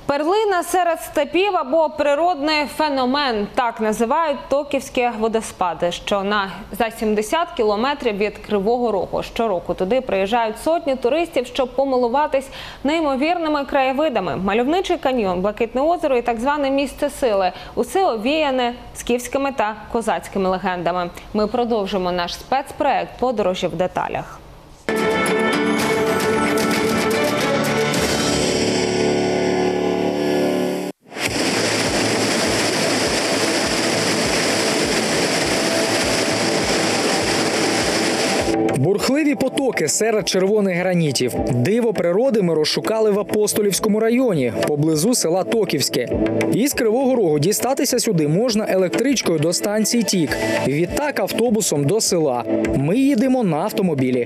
Перлина серед степів або природний феномен – так називають Токівські водоспади, що за 70 кілометрів від Кривого Рогу. Щороку туди приїжджають сотні туристів, щоб помилуватись неймовірними краєвидами. Мальовничий каньйон, Блакитне озеро і так зване місце сили – усе овіяне скіфськими та козацькими легендами. Ми продовжимо наш спецпроект «Подорожі в деталях». Бурхливі потоки серед червоних гранітів. Диво природи ми розшукали в Апостолівському районі, поблизу села Токівське. Із Кривого Рогу дістатися сюди можна електричкою до станції Тік. Відтак автобусом до села. Ми їдемо на автомобілі.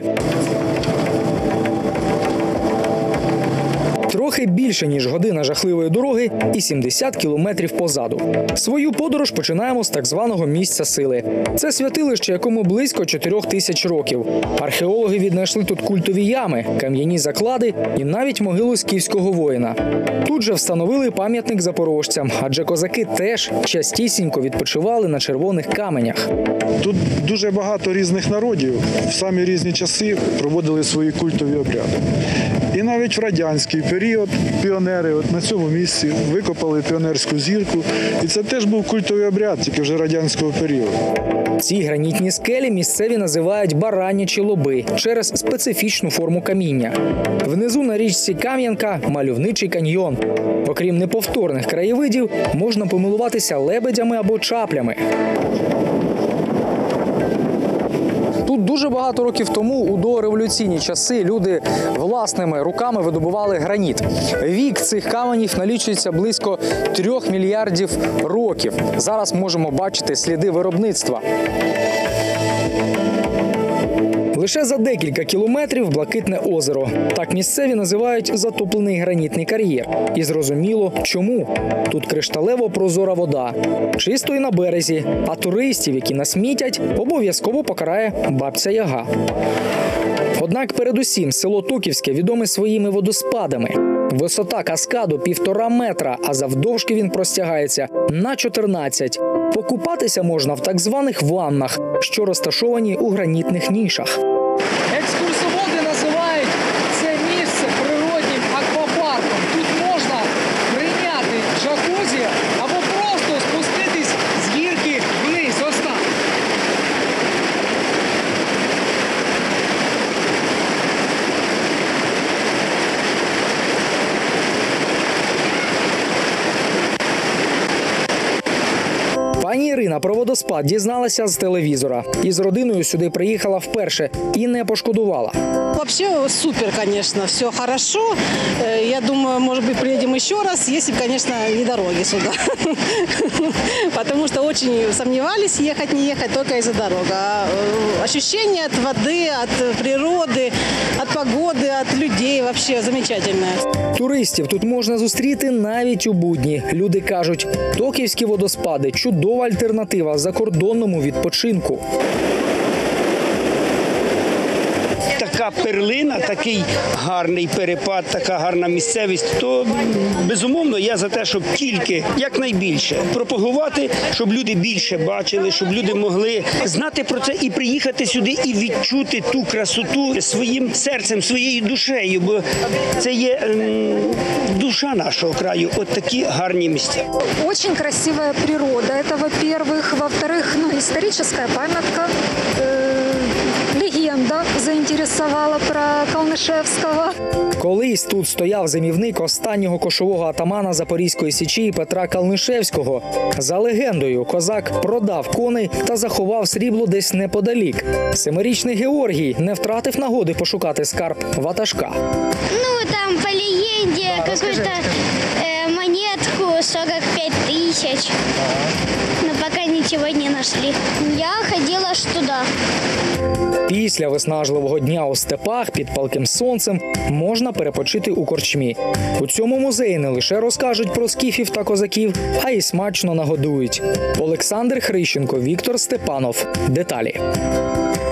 Трохи більше, ніж година жахливої дороги і 70 кілометрів позаду. Свою подорож починаємо з так званого місця сили. Це святилище, якому близько 4000 років. Археологи віднайшли тут культові ями, кам'яні заклади і навіть могилу скіфського воїна. Тут же встановили пам'ятник запорожцям, адже козаки теж частісінько відпочивали на червоних каменях. Тут дуже багато різних народів в самі різні часи проводили свої культові обряди. І навіть в радянський період піонери на цьому місці викопали піонерську зірку. І це теж був культовий обряд, тільки вже радянського періоду. Ці гранітні скелі місцеві називають баранячі лоби через специфічну форму каміння. Внизу на річці Кам'янка – мальовничий каньйон. Окрім неповторних краєвидів, можна помилуватися лебедями або чаплями. Тут дуже багато років тому, у дореволюційні часи, люди власними руками видобували граніт. Вік цих каменів налічується близько 3 мільярдів років. Зараз можемо бачити сліди виробництва. Лише за декілька кілометрів Блакитне озеро. Так місцеві називають затоплений гранітний кар'єр. І зрозуміло, чому. Тут кришталево прозора вода. Чисто і на березі. А туристів, які насмітять, обов'язково покарає бабця Яга. Однак передусім село Токівське відоме своїми водоспадами. Висота каскаду 1,5 метра, а завдовжки він простягається на 14. Покупатися можна в так званих ваннах, що розташовані у гранітних нішах. Екскурсоводи називають це місце природнім аквапарком. Тут можна прийняти джакузі або просто спуститись з гірки вниз. Ось так. Пані Ірина про водоспад дізналася з телевізора. Із родиною сюди приїхала вперше і не пошкодувала. Вообще супер, конечно, все хорошо. Я думаю, может быть, приедем еще раз, если, конечно, не дороги сюда. Потому что очень сомневались, ехать, не ехать, только из-за дорог. А ощущение от воды, от природы, от погоды, от людей вообще замечательное. Туристів тут можна зустріти навіть у будні. Люди кажуть, Токівські водоспади – чудова альтернатива закордонному відпочинку. Така перлина, такий гарний перепад, така гарна місцевість, то, безумовно, я за те, щоб тільки, якнайбільше, пропагувати, щоб люди більше бачили, щоб люди могли знати про це і приїхати сюди, і відчути ту красоту своїм серцем, своєю душею, бо це є душа нашого краю, от такі гарні місця. Очень красивая природа, это во-первых. Во-вторых, историческая памятка. Легенда заінтересувала про Калнишевського. Колись тут стояв зимівник останнього кошового атамана Запорізької Січі Петра Калнишевського. За легендою, козак продав коней та заховав срібло десь неподалік. 7-річний Георгій не втратив нагоди пошукати скарб ватажка. Ну, там по легенде какую-то монетку 45 тысяч. Но пока ничего не нашли. Я ходила аж туда. Після виснажливого дня у степах під палким сонцем можна перепочити у корчмі. У цьому музеї не лише розкажуть про скіфів та козаків, а й смачно нагодують. Олександр Хрищенко, Віктор Степанов. Деталі.